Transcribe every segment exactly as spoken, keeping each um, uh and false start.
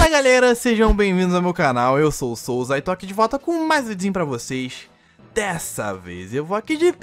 Fala galera, sejam bem-vindos ao meu canal, eu sou o Souza e tô aqui de volta com mais um videozinho pra vocês. Dessa vez eu vou aqui de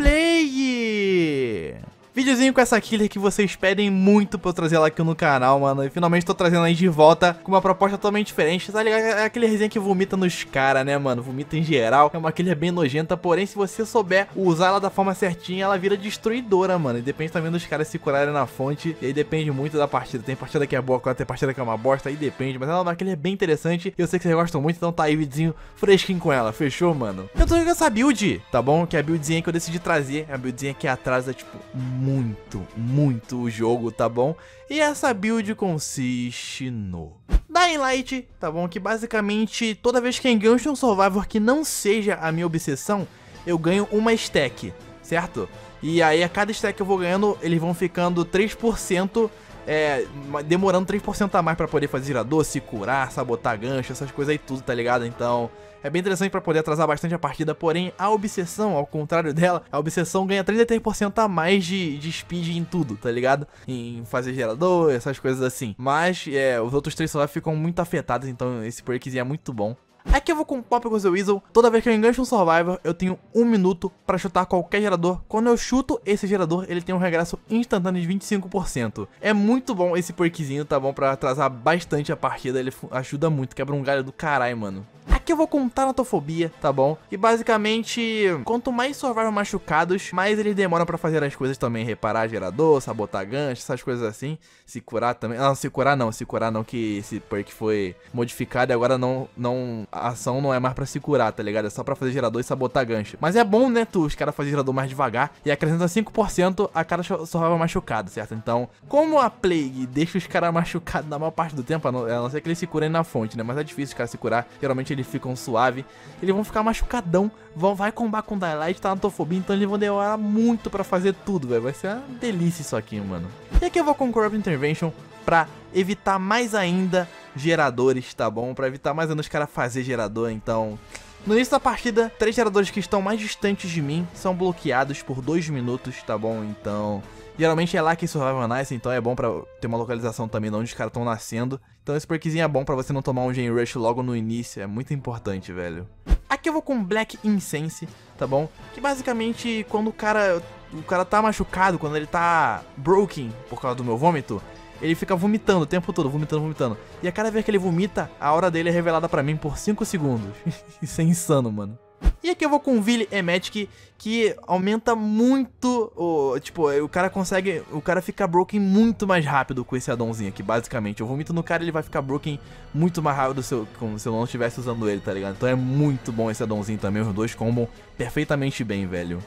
play! Videozinho com essa killer que vocês pedem muito pra eu trazer ela aqui no canal, mano. E finalmente tô trazendo ela de volta com uma proposta totalmente diferente. Tá ligado? É aquele resenha que vomita nos caras, né, mano? Vomita em geral. É uma killer bem nojenta, porém, se você souber usar ela da forma certinha, ela vira destruidora, mano. E depende também dos caras se curarem na fonte. E aí depende muito da partida. Tem partida que é boa, tem partida que é uma bosta, aí depende. Mas ela é uma killer bem interessante. E eu sei que vocês gostam muito, então tá aí o videozinho fresquinho com ela. Fechou, mano? Eu tô jogando essa build, tá bom? Que é a buildzinha que eu decidi trazer. É a buildzinha que atrasa, tipo, muito, muito o jogo, tá bom? E essa build consiste no Dying Light, tá bom? Que basicamente toda vez que engancho um Survivor que não seja a minha obsessão, eu ganho uma stack, certo? E aí a cada stack que eu vou ganhando, eles vão ficando três por cento, é, demorando três por cento a mais pra poder fazer girador, se curar, sabotar gancho, essas coisas aí tudo, tá ligado? Então é bem interessante pra poder atrasar bastante a partida, porém a obsessão, ao contrário dela, a obsessão ganha trinta e três por cento a mais de, de speed em tudo, tá ligado? Em fazer gerador, essas coisas assim. Mas é, os outros três só ficam muito afetados, então esse perkzinho é muito bom. Aqui eu vou com Pop Goes the Weasel. Toda vez que eu engancho um Survivor, eu tenho um minuto pra chutar qualquer gerador. Quando eu chuto esse gerador, ele tem um regresso instantâneo de vinte e cinco por cento. É muito bom esse perkzinho, tá bom? Pra atrasar bastante a partida, ele ajuda muito, quebra um galho do caralho, mano. Aqui eu vou com Tanatofobia, tá bom? E basicamente, quanto mais Survivor machucados, mais eles demoram pra fazer as coisas também. Reparar gerador, sabotar gancho, essas coisas assim. Se curar também. Não, se curar não, se curar não, que esse perk foi modificado e agora não, não, a ação não é mais pra se curar, tá ligado? É só pra fazer gerador e sabotar gancho. Mas é bom, né, tu, os caras fazem gerador mais devagar e acrescenta cinco por cento a cada Survivor machucado, certo? Então, como a Plague deixa os caras machucados na maior parte do tempo, a não, a não ser que eles se curem na fonte, né? Mas é difícil os caras se curar, geralmente eles ficam suave, eles vão ficar machucadão, vão, vai combar com Daylight, tá na Tanatofobia, então eles vão demorar muito pra fazer tudo, velho. Vai ser uma delícia isso aqui, mano. E aqui eu vou com Corrupt Intervention pra evitar mais ainda geradores, tá bom? Pra evitar mais ainda os caras fazer gerador, então no início da partida, três geradores que estão mais distantes de mim são bloqueados por dois minutos, tá bom? Então geralmente é lá que Survival Nice, então é bom pra ter uma localização também de onde os caras estão nascendo. Então esse perkzinho é bom pra você não tomar um Gen Rush logo no início, é muito importante, velho. Aqui eu vou com Black Incense, tá bom? Que basicamente quando o cara, o cara tá machucado, quando ele tá broken por causa do meu vômito, ele fica vomitando o tempo todo, vomitando, vomitando. E a cada vez que ele vomita, a hora dele é revelada pra mim por cinco segundos. Isso é insano, mano. E aqui eu vou com Ville Emetic, que aumenta muito o... Tipo, o cara consegue... O cara fica broken muito mais rápido com esse addonzinho aqui, basicamente. Eu vomito no cara, ele vai ficar broken muito mais rápido se eu, como se eu não estivesse usando ele, tá ligado? Então é muito bom esse addonzinho também, os dois combam perfeitamente bem, velho.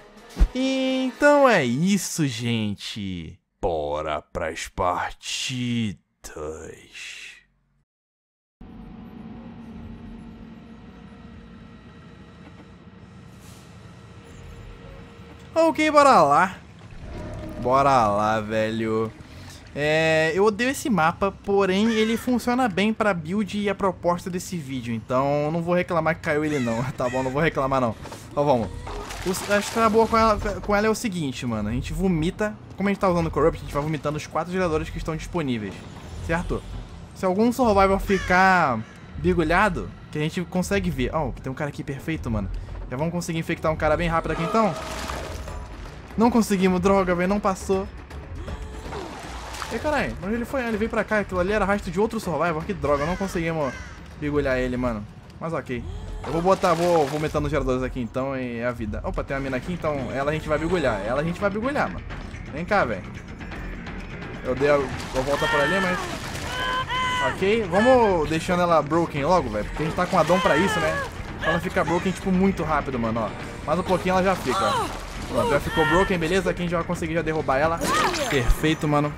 Então é isso, gente. Bora pras partidas. Ok, bora lá. Bora lá, velho. É, eu odeio esse mapa, porém ele funciona bem pra build e a proposta desse vídeo. Então não vou reclamar que caiu ele não, tá bom? Não vou reclamar não. Então vamos. O, a história boa com ela, com ela é o seguinte, mano. A gente vomita, como a gente tá usando o Corrupt, a gente vai vomitando os quatro geradores que estão disponíveis, certo? Se algum Survivor ficar bigulhado, que a gente consegue ver. Ó, oh, tem um cara aqui perfeito, mano. Já vamos conseguir infectar um cara bem rápido aqui então? Não conseguimos, droga, velho, não passou. Ei, caralho, onde ele foi? Ele veio pra cá, aquilo ali era rastro de outro Survivor, que droga, não conseguimos bigulhar ele, mano. Mas ok. Eu vou botar, vou, vou meter nos geradores aqui então e é a vida. Opa, tem uma mina aqui, então ela a gente vai bigulhar. Ela a gente vai bigulhar, mano. Vem cá, velho. Eu dei a, a volta por ali, mas... Ok, vamos deixando ela broken logo, velho. Porque a gente tá com addon pra isso, né? Ela fica broken, tipo, muito rápido, mano, ó. Mais um pouquinho ela já fica, ó. Pronto, já ficou broken, beleza? Aqui a gente vai conseguir já derrubar ela. Perfeito, mano.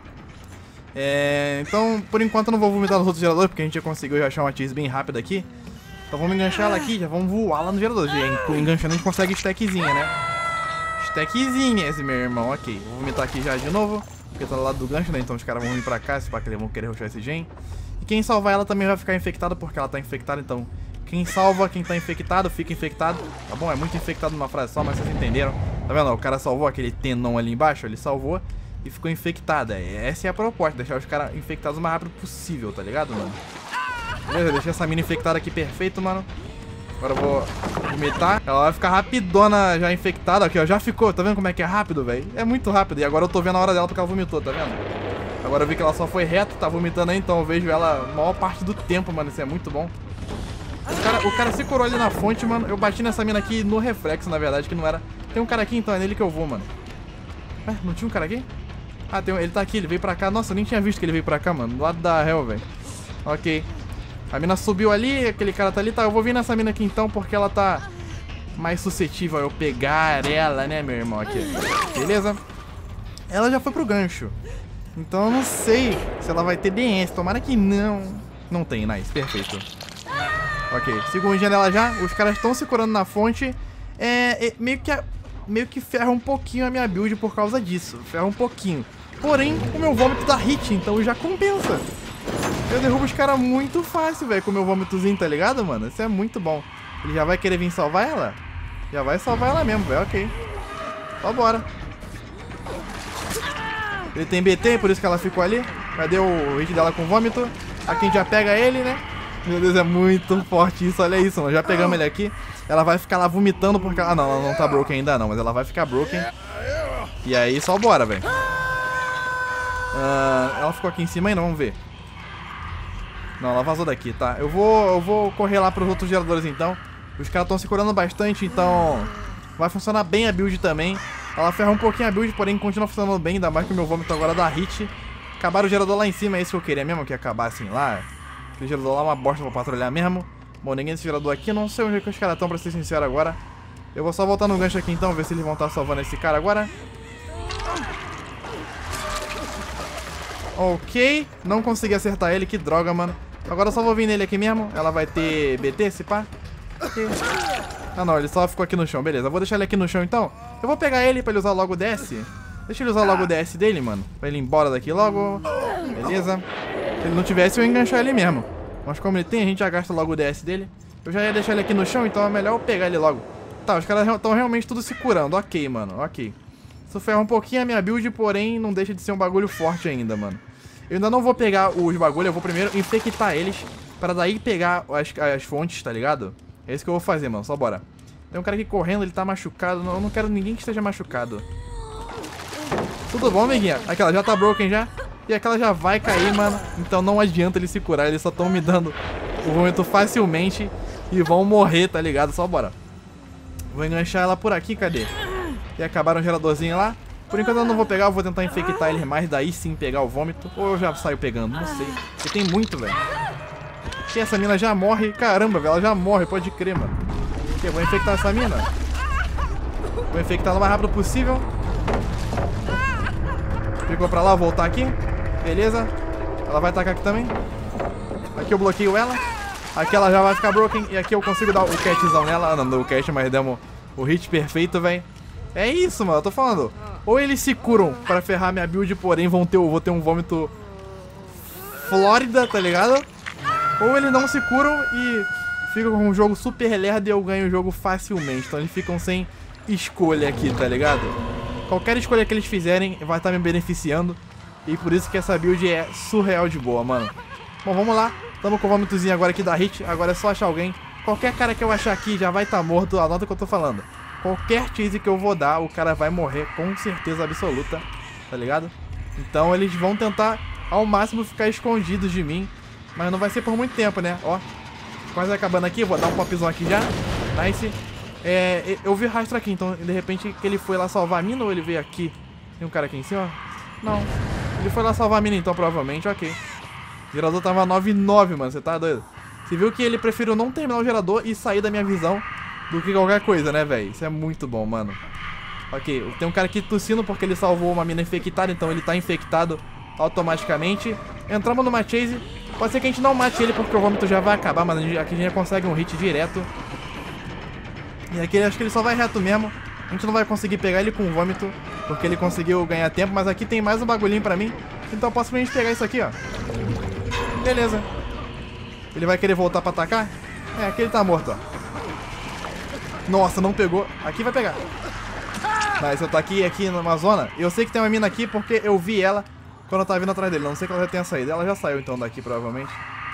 É, então, por enquanto eu não vou vomitar nos outros geradores, porque a gente já conseguiu já achar uma cheese bem rápida aqui. Então vamos enganchar ela aqui, já vamos voar lá no gerador. Enganchando a gente consegue stackzinha, né? Stackzinha esse, meu irmão. Ok, vou vomitar aqui já de novo, porque tá do lado do gancho, né? Então os caras vão vir pra cá, se pá que eles vão querer rushar esse gen. E quem salvar ela também vai ficar infectado, porque ela tá infectada, então... Quem salva quem tá infectado, fica infectado. Tá bom? É muito infectado numa frase só, mas vocês entenderam. Tá vendo? O cara salvou aquele tenão ali embaixo, ele salvou e ficou infectada. Essa é a proposta, deixar os caras infectados o mais rápido possível, tá ligado, mano? Beleza, deixei essa mina infectada aqui perfeito, mano. Agora eu vou vomitar. Ela vai ficar rapidona já infectada. Aqui, ó, já ficou. Tá vendo como é que é rápido, velho? É muito rápido. E agora eu tô vendo a hora dela porque ela vomitou, tá vendo? Agora eu vi que ela só foi reto, tá vomitando aí, então eu vejo ela a maior parte do tempo, mano. Isso é muito bom. O cara, o cara se curou ali na fonte, mano. Eu bati nessa mina aqui no reflexo, na verdade, que não era. Tem um cara aqui, então é nele que eu vou, mano. Ué, não tinha um cara aqui? Ah, tem um... ele tá aqui, ele veio pra cá. Nossa, eu nem tinha visto que ele veio pra cá, mano. Do lado da Hell, velho. Ok. A mina subiu ali, aquele cara tá ali. Tá, eu vou vir nessa mina aqui então, porque ela tá mais suscetível a eu pegar ela, né, meu irmão? Aqui. Beleza? Ela já foi pro gancho. Então eu não sei se ela vai ter D S. Tomara que não. Não tem, nice. Perfeito. Ok. Segundinha dela já. Os caras estão se curando na fonte. É, é meio que a, meio que ferra um pouquinho a minha build por causa disso. Ferra um pouquinho. Porém, o meu vômito dá hit, então já compensa. Eu derrubo os caras muito fácil, velho, com o meu vômitozinho, tá ligado, mano? Isso é muito bom. Ele já vai querer vir salvar ela? Já vai salvar ela mesmo, velho, ok. Só bora. Ele tem B T, por isso que ela ficou ali. Cadê o hit dela com vômito? Aqui a gente já pega ele, né? Meu Deus, é muito forte isso, olha isso, mano. Já pegamos ele aqui. Ela vai ficar lá vomitando porque... Ah, não, ela não tá broken ainda não, mas ela vai ficar broken. E aí, só bora, velho. Uh, ela ficou aqui em cima ainda, vamos ver. Não, ela vazou daqui, tá? Eu vou, eu vou correr lá pros outros geradores, então. Os caras estão se curando bastante, então... vai funcionar bem a build também. Ela ferra um pouquinho a build, porém continua funcionando bem. Ainda mais que o meu vômito agora dá hit. Acabaram o gerador lá em cima, é isso que eu queria mesmo, que acabassem lá. Aquele gerador lá é uma bosta pra patrulhar mesmo. Bom, ninguém desse gerador aqui, não sei onde é que os caras estão, pra ser sincero agora. Eu vou só voltar no gancho aqui então, ver se eles vão estar salvando esse cara agora. Ok, não consegui acertar ele, que droga, mano. Agora eu só vou vir nele aqui mesmo. Ela vai ter B T, se pá. Okay. Ah não, ele só ficou aqui no chão, beleza. Eu vou deixar ele aqui no chão então. Eu vou pegar ele pra ele usar logo o D S. Deixa ele usar logo o D S dele, mano. Pra ele ir embora daqui logo. Beleza. Se ele não tivesse, eu ia enganchar ele mesmo. Mas como ele tem, a gente já gasta logo o D S dele. Eu já ia deixar ele aqui no chão, então é melhor eu pegar ele logo. Tá, os caras estão realmente tudo se curando. Ok, mano, ok. Isso ferra um pouquinho a minha build, porém não deixa de ser um bagulho forte ainda, mano. Eu ainda não vou pegar os bagulho, eu vou primeiro infectar eles, para daí pegar as, as fontes, tá ligado? É isso que eu vou fazer, mano, só bora. Tem um cara aqui correndo, ele tá machucado, não, eu não quero ninguém que esteja machucado. Tudo bom, amiguinha? Aquela já tá broken já, e aquela já vai cair, mano. Então não adianta ele se curar, eles só estão me dando o vômito facilmente e vão morrer, tá ligado? Só bora. Vou enganchar ela por aqui, cadê? E acabaram o geradorzinho lá. Por enquanto eu não vou pegar, eu vou tentar infectar ele mais, daí sim pegar o vômito. Ou eu já saio pegando, não sei. Porque tem muito, velho. E essa mina já morre. Caramba, velho, ela já morre, pode crer, mano. Ok, eu vou infectar essa mina. Vou infectar ela o mais rápido possível. Ficou pra lá, vou voltar aqui. Beleza. Ela vai atacar aqui também. Aqui eu bloqueio ela. Aqui ela já vai ficar broken. E aqui eu consigo dar o catzão nela. Ah, não deu o catch, mas demos o hit perfeito, velho. É isso, mano, eu tô falando. Ou eles se curam pra ferrar minha build, porém vão ter, vou ter um vômito Flórida, tá ligado? Ou eles não se curam e ficam com um jogo super lerdo e eu ganho o jogo facilmente. Então eles ficam sem escolha aqui, tá ligado? Qualquer escolha que eles fizerem vai estar me beneficiando. E por isso que essa build é surreal de boa, mano. Bom, vamos lá. Tamo com o vômitozinho agora aqui da hit. Agora é só achar alguém. Qualquer cara que eu achar aqui já vai estar morto. Anota o que eu tô falando. Qualquer chase que eu vou dar, o cara vai morrer com certeza absoluta, tá ligado? Então eles vão tentar ao máximo ficar escondidos de mim, mas não vai ser por muito tempo, né? Ó, quase acabando aqui, vou dar um popzão aqui já. Nice. É, eu vi rastro aqui, então de repente que ele foi lá salvar a mina ou ele veio aqui? Tem um cara aqui em cima? Não. Ele foi lá salvar a mina então, provavelmente, ok. O gerador tava nove nove, mano, você tá doido? Você viu que ele preferiu não terminar o gerador e sair da minha visão do que qualquer coisa, né, velho? Isso é muito bom, mano. Ok, tem um cara aqui tossindo porque ele salvou uma mina infectada, então ele tá infectado automaticamente. Entramos numa chase. Pode ser que a gente não mate ele porque o vômito já vai acabar, mas aqui a gente já consegue um hit direto. E aqui acho que ele só vai reto mesmo. A gente não vai conseguir pegar ele com vômito porque ele conseguiu ganhar tempo, mas aqui tem mais um bagulhinho pra mim. Então eu posso pra gente pegar isso aqui, ó. Beleza. Ele vai querer voltar pra atacar? É, aqui ele tá morto, ó. Nossa, não pegou. Aqui vai pegar. Mas eu tô aqui, aqui numa zona. Eu sei que tem uma mina aqui porque eu vi ela quando eu tava vindo atrás dele. Não sei que ela já tenha saído. Ela já saiu então daqui, provavelmente.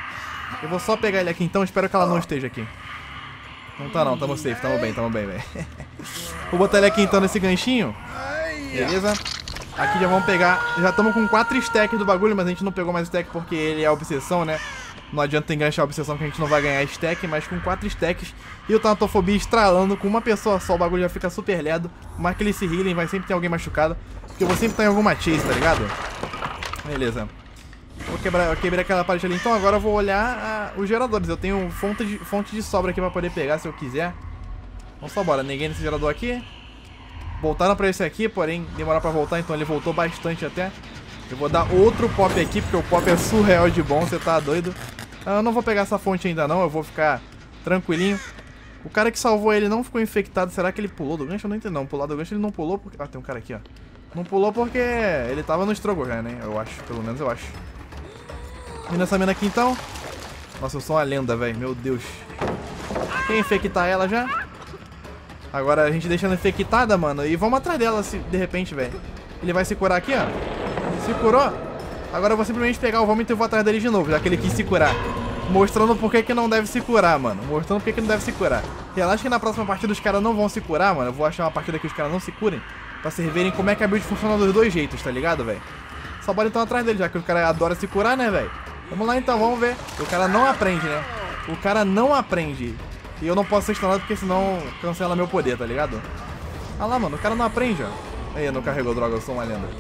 Eu vou só pegar ele aqui então, espero que ela não esteja aqui. Não tá não, tamo safe, tamo bem, tamo bem, velho. Vou botar ele aqui então nesse ganchinho. Beleza? Aqui já vamos pegar, já estamos com quatro stacks do bagulho, mas a gente não pegou mais stack porque ele é a obsessão, né? Não adianta enganchar a obsessão que a gente não vai ganhar stack, mas com quatro stacks e o Tanatofobia estralando com uma pessoa só, o bagulho já fica super ledo. Mas que eles se healem, vai sempre ter alguém machucado, porque eu vou sempre estar em alguma chase, tá ligado? Beleza. Vou quebrar, eu quebrei aquela parte ali, então agora eu vou olhar a, os geradores. Eu tenho fonte de, fonte de sobra aqui pra poder pegar se eu quiser. Então só bora, ninguém nesse gerador aqui. Voltaram pra esse aqui, porém demorar pra voltar, então ele voltou bastante até. Eu vou dar outro pop aqui, porque o pop é surreal de bom, você tá doido. Eu não vou pegar essa fonte ainda não, eu vou ficar tranquilinho. O cara que salvou ele não ficou infectado, será que ele pulou do gancho? Eu não entendo não, pular do gancho ele não pulou porque... Ah, tem um cara aqui, ó. Não pulou porque ele tava no Struggle já, né? Eu acho, pelo menos eu acho. E nessa mina aqui então. Nossa, eu sou uma lenda, velho, meu Deus. Quer infectar ela já? Agora a gente deixa ela infectada, mano, e vamos atrás dela se, de repente, velho. Ele vai se curar aqui, ó. Se curou. Agora eu vou simplesmente pegar o vômito e vou atrás dele de novo, já que ele quis se curar. Mostrando por que que não deve se curar, mano. Mostrando por que que não deve se curar. Relaxa que na próxima partida os caras não vão se curar, mano. Eu vou achar uma partida que os caras não se curem, pra vocês verem como é que a build funciona dos dois jeitos, tá ligado, velho? Só bora então atrás dele, já que o cara adora se curar, né, velho? Vamos lá então, vamos ver. O cara não aprende, né? O cara não aprende. E eu não posso ser stunado porque senão cancela meu poder, tá ligado? Ah lá, mano, o cara não aprende, ó. Aí, não carregou droga, eu sou uma lenda.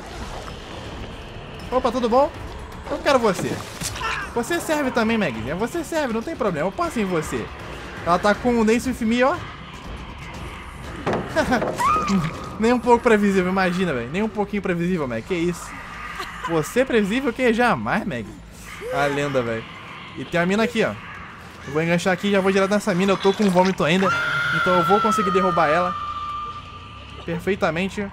Opa, tudo bom? Eu quero você. Você serve também, Magzinha. Você serve, não tem problema. Eu passo em você. Ela tá com o Dance With Me, ó. Nem um pouco previsível, imagina, velho. Nem um pouquinho previsível, Mag. Que isso? Você é previsível? Que jamais, Mag. A lenda, velho. E tem a mina aqui, ó. Eu vou enganchar aqui e já vou direto nessa mina. Eu tô com vômito ainda, então eu vou conseguir derrubar ela perfeitamente.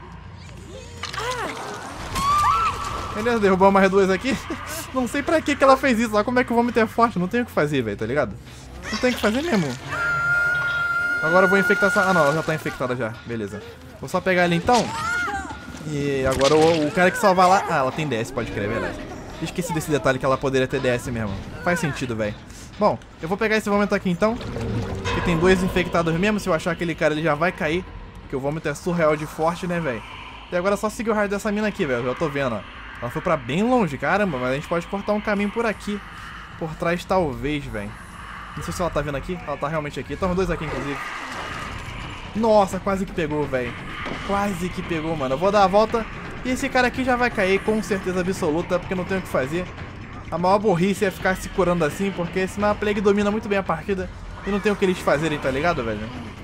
Beleza, derrubou mais duas aqui. Não sei pra que que ela fez isso. Olha como é que o vômito é forte. Não tem o que fazer, velho, tá ligado? Não tem o que fazer mesmo. Agora eu vou infectar essa... Ah, não, ela já tá infectada já. Beleza. Vou só pegar ela então. E agora o, o cara que salvar lá... Ah, ela tem D S, pode crer, é verdade. Esqueci desse detalhe que ela poderia ter D S mesmo. Faz sentido, velho. Bom, eu vou pegar esse vômito aqui então. Porque tem dois infectados mesmo. Se eu achar aquele cara, ele já vai cair. Porque o vômito é surreal de forte, né, velho? E agora é só seguir o raio dessa mina aqui, velho. Já tô vendo, ó. Ela foi pra bem longe, caramba. Mas a gente pode cortar um caminho por aqui. Por trás, talvez, velho. Não sei se ela tá vindo aqui. Ela tá realmente aqui. Estão os dois aqui, inclusive. Nossa, quase que pegou, velho. Quase que pegou, mano. Eu vou dar a volta. E esse cara aqui já vai cair, com certeza absoluta. Porque não tem o que fazer. A maior burrice é ficar se curando assim. Porque senão a Plague domina muito bem a partida. E não tem o que eles fazerem, tá ligado, velho?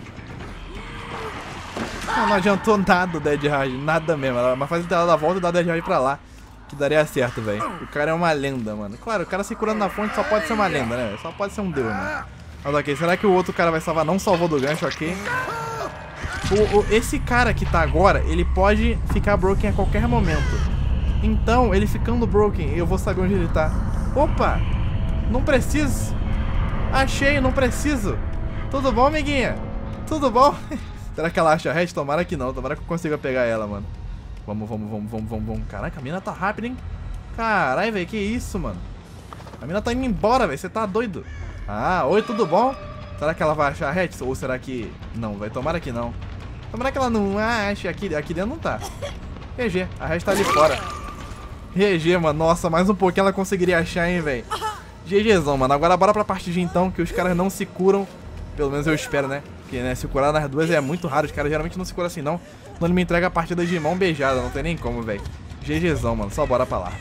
Não, não adiantou nada o Dead Hard. Nada mesmo. Mas faz ela dar a volta e dar o Dead Hard pra lá. Que daria certo, velho. O cara é uma lenda, mano. Claro, o cara se curando na fonte só pode ser uma lenda, né? Só pode ser um deus, mano. Mas ok, será que o outro cara vai salvar? Não salvou do gancho, ok. O, o, esse cara que tá agora, ele pode ficar broken a qualquer momento. Então, ele ficando broken, eu vou saber onde ele tá. Opa! Não preciso. Achei, não preciso. Tudo bom, amiguinha? Tudo bom? Será que ela acha a Red? Tomara que não. Tomara que eu consiga pegar ela, mano. Vamos, vamos, vamos, vamos, vamos, vamos. Caraca, a mina tá rápida, hein? Caralho, velho, que isso, mano? A mina tá indo embora, velho. Você tá doido? Ah, oi, tudo bom? Será que ela vai achar a Hatch? Ou será que... Não, vai. Tomara que não. Tomara que ela não ache. Aqui, aqui dentro não tá. G G. A Hatch tá ali fora. G G, mano. Nossa, mais um pouquinho ela conseguiria achar, hein, velho. GGzão, mano. Agora bora pra partida, então, que os caras não se curam. Pelo menos eu espero, né? Porque, né, se curar nas duas é muito raro. Os caras geralmente não se curam assim, não. Não ele me entrega a partida de mão beijada. Não tem nem como, velho. GGzão, mano. Só bora pra lá.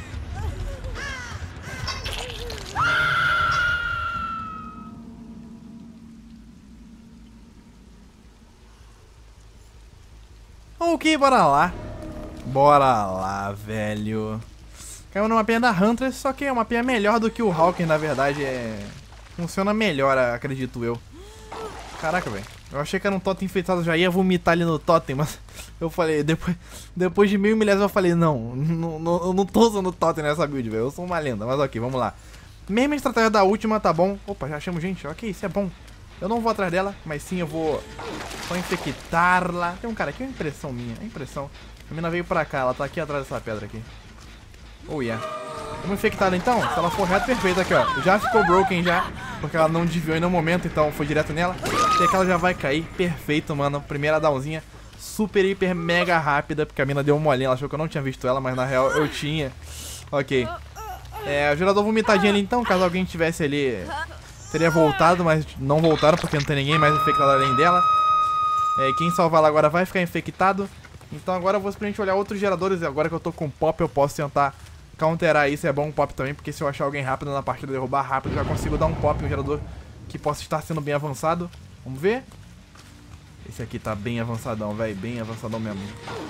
Ok, bora lá. Bora lá, velho. Caiu numa mapinha da Huntress, só que é uma mapinha melhor do que o Hawker, na verdade. É... Funciona melhor, acredito eu. Caraca, velho. Eu achei que era um totem enfeitado, já ia vomitar ali no totem, mas eu falei, depois, depois de mil milésimos eu falei, não, não, não, eu não tô usando totem nessa build, velho. Eu sou uma lenda, mas ok, vamos lá. Mesma estratégia da última, tá bom. Opa, já achamos gente, ok, isso é bom. Eu não vou atrás dela, mas sim eu vou só infectá-la. Tem um cara aqui, é uma impressão minha, é impressão. A mina veio pra cá, ela tá aqui atrás dessa pedra aqui. Oh, yeah. Vamos infectar ela então? Se ela for reta, perfeito aqui, ó. Já ficou broken já, porque ela não desviou em nenhum momento, então foi direto nela. E aqui ela já vai cair, perfeito, mano. Primeira downzinha, super, hiper, mega rápida, porque a mina deu uma olhinha, ela achou que eu não tinha visto ela, mas na real eu tinha. Ok. É, o gerador vomitadinho ali então, caso alguém tivesse ali, teria voltado, mas não voltaram, porque não tem ninguém mais infectado além dela. É, quem salvar ela agora vai ficar infectado. Então agora eu vou simplesmente olhar outros geradores, e agora que eu tô com pop eu posso tentar counterar isso. É bom um pop também, porque se eu achar alguém rápido na partida, derrubar rápido, já consigo dar um pop, um gerador que possa estar sendo bem avançado. Vamos ver. Esse aqui tá bem avançadão, velho, bem avançadão mesmo.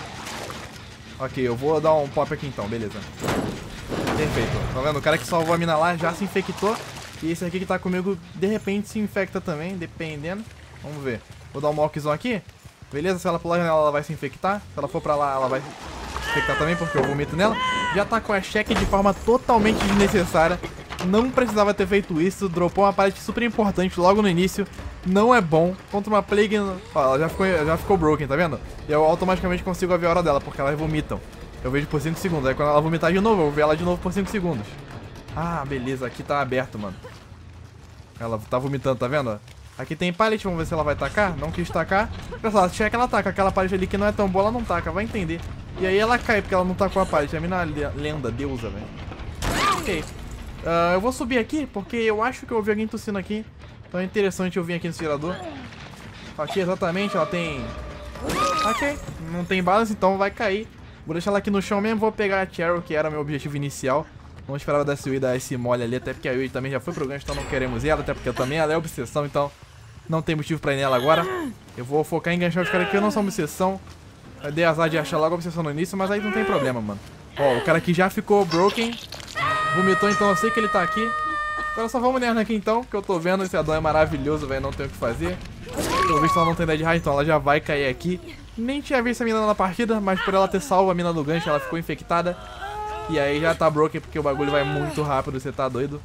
Ok, eu vou dar um pop aqui então, beleza. Perfeito, tá vendo? O cara que salvou a mina lá já se infectou. E esse aqui que tá comigo, de repente se infecta também, dependendo. Vamos ver. Vou dar um mockzão aqui. Beleza, se ela pular a janela, ela vai se infectar. Se ela for pra lá, ela vai se infectar também, porque eu vomito nela. Já tá com a check de forma totalmente desnecessária. Não precisava ter feito isso. Dropou uma parte super importante logo no início. Não é bom. Contra uma Plague... Ó, ela já ficou, já ficou broken, tá vendo? E eu automaticamente consigo ver a hora dela, porque elas vomitam. Eu vejo por cinco segundos. Aí quando ela vomitar de novo, eu vou ver ela de novo por cinco segundos. Ah, beleza. Aqui tá aberto, mano. Ela tá vomitando, tá vendo? Aqui tem pallet, vamos ver se ela vai tacar. Não quis tacar. Pessoal, se checa, ela taca. Aquela pallet ali que não é tão boa, ela não taca, vai entender. E aí ela cai, porque ela não tacou a pallet. A mina é lenda, deusa, velho. Ok. Uh, eu vou subir aqui, porque eu acho que eu ouvi alguém tossindo aqui. Então é interessante eu vir aqui nesse gerador. Aqui, exatamente, ela tem... Ok, não tem balas, então vai cair. Vou deixar ela aqui no chão mesmo, vou pegar a Cheryl, que era o meu objetivo inicial. Não esperava da Yui dar esse mole ali, até porque a Yui também já foi pro gancho, então não queremos ela. Até porque também ela é obsessão, então não tem motivo pra ir nela agora. Eu vou focar em enganchar os caras que eu não sou obsessão. Eu dei azar de achar logo a obsessão no início, mas aí não tem problema, mano. Ó, o cara aqui já ficou broken. Vomitou, então eu sei que ele tá aqui. Agora só vamos nela aqui então, que eu tô vendo. Esse addon é maravilhoso, velho, não tem o que fazer. Pelo visto ela não tem dead high, então ela já vai cair aqui. Nem tinha visto a mina na partida, mas por ela ter salvo a mina do gancho, ela ficou infectada. E aí já tá broken, porque o bagulho vai muito rápido, você tá doido.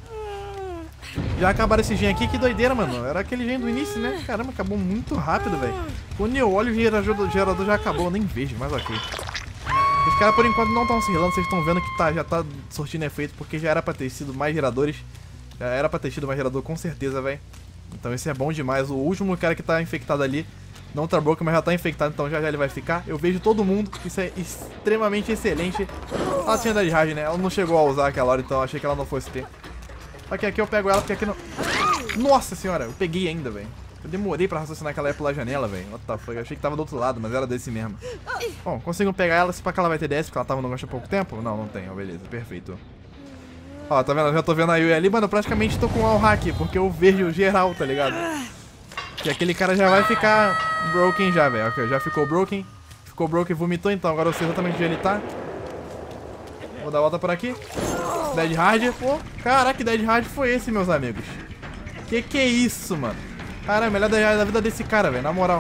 Já acabaram esse gen aqui, que doideira, mano. Era aquele gen do início, né? Caramba, acabou muito rápido, velho. Quando eu olho, o gerador, o gerador já acabou, eu nem vejo, mas ok. Os caras por enquanto não estão se rilando, vocês estão vendo que tá, já tá surtindo efeito, porque já era pra ter sido mais geradores. Já era pra ter tido mais gerador com certeza, velho. Então esse é bom demais. O último cara que tá infectado ali não tá broken, mas já tá infectado, então já já ele vai ficar. Eu vejo todo mundo, isso é extremamente excelente. Ela tinha dead hard, né? Ela não chegou a usar aquela hora, então eu achei que ela não fosse ter. Só que aqui eu pego ela, porque aqui não... Nossa senhora, eu peguei ainda, velho. Eu demorei pra raciocinar que ela ia pular a janela, velho. What the fuck? Eu achei que tava do outro lado, mas era desse mesmo. Bom, consigo pegar ela, se pra que ela vai ter D S, porque ela tava no gancho há pouco tempo? Não, não tem, ó, beleza, perfeito. Ó, tá vendo? Eu já tô vendo a Yui ali, mano, eu praticamente tô com o all hack, porque eu vejo geral, tá ligado? Que aquele cara já vai ficar broken já, velho. Ok, já ficou broken. Ficou broken, vomitou, então agora eu sei exatamente onde ele tá. Vou dar a volta por aqui. Dead hard, pô. Caraca, que dead hard foi esse, meus amigos? Que que é isso, mano? Caramba, melhor dead hard da vida desse cara, velho, na moral.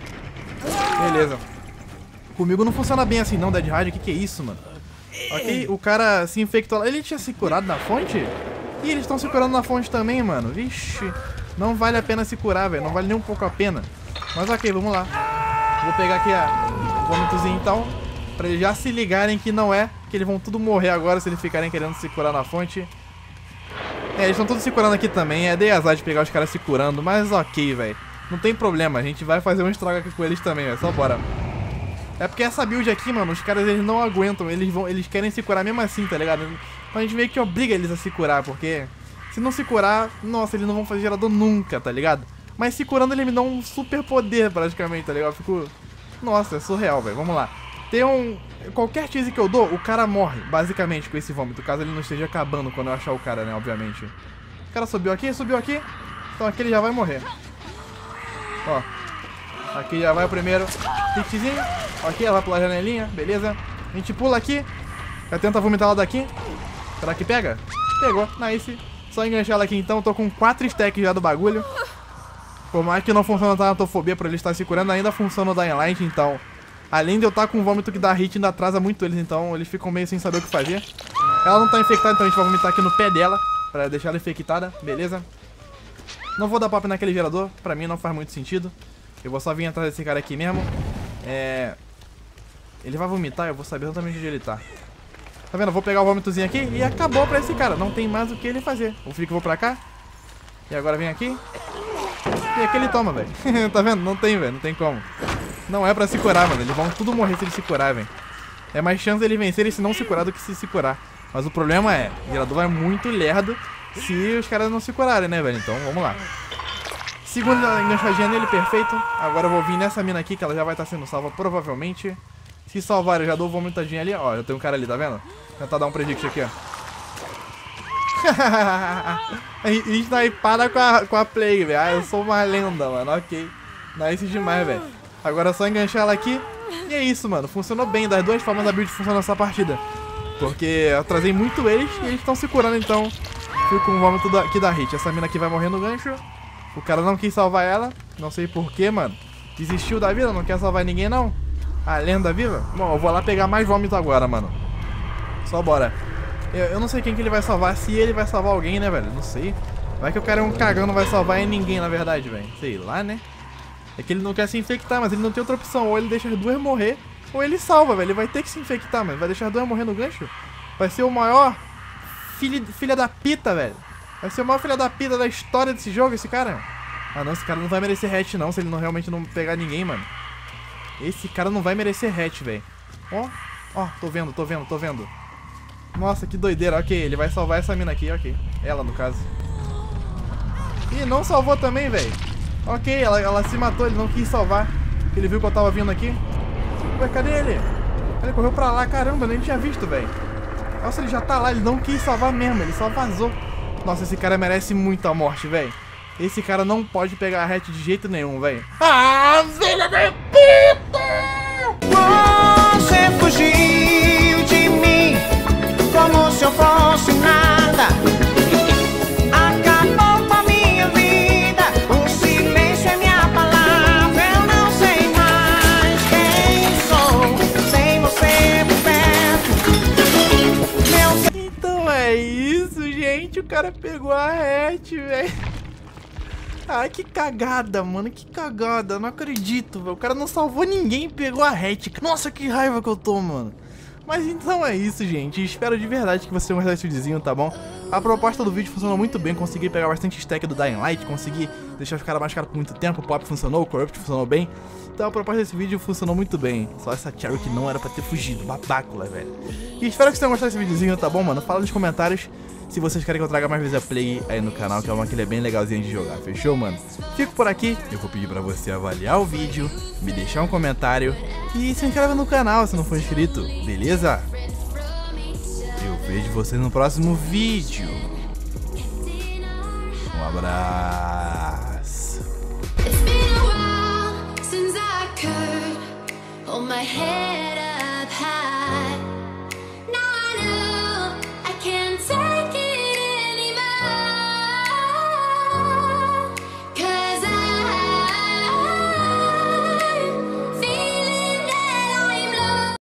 Beleza. Comigo não funciona bem assim não, dead hard. Que que é isso, mano? Ok, o cara se infectou lá. Ele tinha se curado na fonte? Ih, eles estão se curando na fonte também, mano. Vixe. Não vale a pena se curar, velho. Não vale nem um pouco a pena. Mas ok, vamos lá. Vou pegar aqui a... o vômitozinho então. Pra eles já se ligarem que não é. Que eles vão tudo morrer agora se eles ficarem querendo se curar na fonte. É, eles estão todos se curando aqui também. É, dei azar de pegar os caras se curando. Mas ok, velho. Não tem problema. A gente vai fazer um estrago aqui com eles também, velho. Só bora. É porque essa build aqui, mano, os caras eles não aguentam. Eles vão, eles querem se curar mesmo assim, tá ligado? Então a gente meio que obriga eles a se curar, porque... se não se curar, nossa, eles não vão fazer gerador nunca, tá ligado? Mas se curando, ele me dá um super poder, praticamente, tá ligado? Eu fico... nossa, é surreal, velho. Vamos lá. Tem um... qualquer tease que eu dou, o cara morre, basicamente, com esse vômito. Caso ele não esteja acabando quando eu achar o cara, né, obviamente. O cara subiu aqui, subiu aqui. Então aqui ele já vai morrer. Ó. Aqui já vai o primeiro hitzinho. Aqui, ela vai pular a janelinha, beleza. A gente pula aqui. Já tenta vomitar ela daqui. Será que pega? Pegou, nice. Só enganchar ela aqui então, tô com quatro stacks já do bagulho. Por mais que não funcione a Tanatofobia pra ele estar se curando, ainda funciona o Dying Light, então... além de eu estar com um vômito que dá hit, ainda atrasa muito eles, então eles ficam meio sem saber o que fazer. Ela não tá infectada, então a gente vai vomitar aqui no pé dela, pra deixar ela infectada, beleza? Não vou dar pop naquele gerador, pra mim não faz muito sentido. Eu vou só vir atrás desse cara aqui mesmo. É... ele vai vomitar, eu vou saber exatamente onde ele tá. Tá vendo? Eu vou pegar o vômitozinho aqui e acabou pra esse cara. Não tem mais o que ele fazer. O Flick, vou pra cá. E agora vem aqui. E aqui ele toma, velho. Tá vendo? Não tem, velho. Não tem como. Não é pra se curar, mano. Eles vão tudo morrer se eles se curar, velho. É mais chance deles vencerem se não se curar do que se se curar. Mas o problema é, o gerador é muito lerdo se os caras não se curarem, né, velho? Então, vamos lá. Segunda enganchadinha nele, perfeito. Agora eu vou vir nessa mina aqui, que ela já vai estar sendo salva, provavelmente. Se salvar, eu já dou vomitadinha ali. Ó, já tem um cara ali, tá vendo? Vou tentar dar um predict aqui, ó. Snipada com a, com a Plague, velho. Ah, eu sou uma lenda, mano. Ok. Nice demais, velho. Agora é só enganchar ela aqui. E é isso, mano. Funcionou bem. Das duas formas da build funcionou essa partida. Porque eu atrasei muito eles e eles estão se curando, então fui com o vômito aqui da hit. Essa mina aqui vai morrer no gancho. O cara não quis salvar ela. Não sei porquê, mano. Desistiu da vida, não quer salvar ninguém, não. A lenda viva. Bom, eu vou lá pegar mais vômito agora, mano. Só bora. Eu, eu não sei quem que ele vai salvar. Se ele vai salvar alguém, né, velho? Não sei. Vai que o cara é um cagão, não vai salvar ninguém, na verdade, velho. Sei lá, né? É que ele não quer se infectar, mas ele não tem outra opção. Ou ele deixa as duas morrer, ou ele salva, velho. Ele vai ter que se infectar, mano. Vai deixar as duas morrer no gancho. Vai ser o maior filho, filha da pita, velho. Vai ser o maior filha da pita da história desse jogo, esse cara. Ah, não. Esse cara não vai merecer hatch, não. Se ele não realmente não pegar ninguém, mano. Esse cara não vai merecer hatch, velho. Ó, ó. Tô vendo, tô vendo, tô vendo. Nossa, que doideira. Ok, ele vai salvar essa mina aqui, ok. Ela, no caso. Ih, não salvou também, velho. Ok, ela, ela se matou, ele não quis salvar. Ele viu que eu tava vindo aqui. Ué, cadê ele? Ele correu pra lá, caramba, eu nem tinha visto, velho. Nossa, ele já tá lá, ele não quis salvar mesmo, ele só vazou. Nossa, esse cara merece muita morte, velho. Esse cara não pode pegar a hatch de jeito nenhum, velho. Ah, filha da puta! Você fugiu de mim como se eu fosse nada. Acabou com a minha vida. O silêncio é minha palavra. Eu não sei mais quem sou sem você por perto. Meu... Então é isso, gente. O cara pegou a hatch, velho. Ai, que cagada, mano. Que cagada. Eu não acredito, velho. O cara não salvou ninguém e pegou a hatch. Nossa, que raiva que eu tô, mano. Mas então é isso, gente. Espero de verdade que vocês tenham gostado desse videozinho, tá bom? A proposta do vídeo funcionou muito bem. Consegui pegar bastante stack do Dying Light. Consegui deixar os caras mais caros por muito tempo. O Pop funcionou, o Corrupt funcionou bem. Então a proposta desse vídeo funcionou muito bem. Só essa Cherry que não era pra ter fugido. Babácula, velho. E espero que vocês tenham gostado desse videozinho, tá bom, mano? Fala nos comentários se vocês querem que eu traga mais vezes a Plague aí no canal, que é uma que ele é bem legalzinha de jogar, fechou, mano? Fico por aqui, eu vou pedir pra você avaliar o vídeo, me deixar um comentário e se inscreva no canal se não for inscrito, beleza? Eu vejo você no próximo vídeo. Um abraço. It's been a while since I could hold my head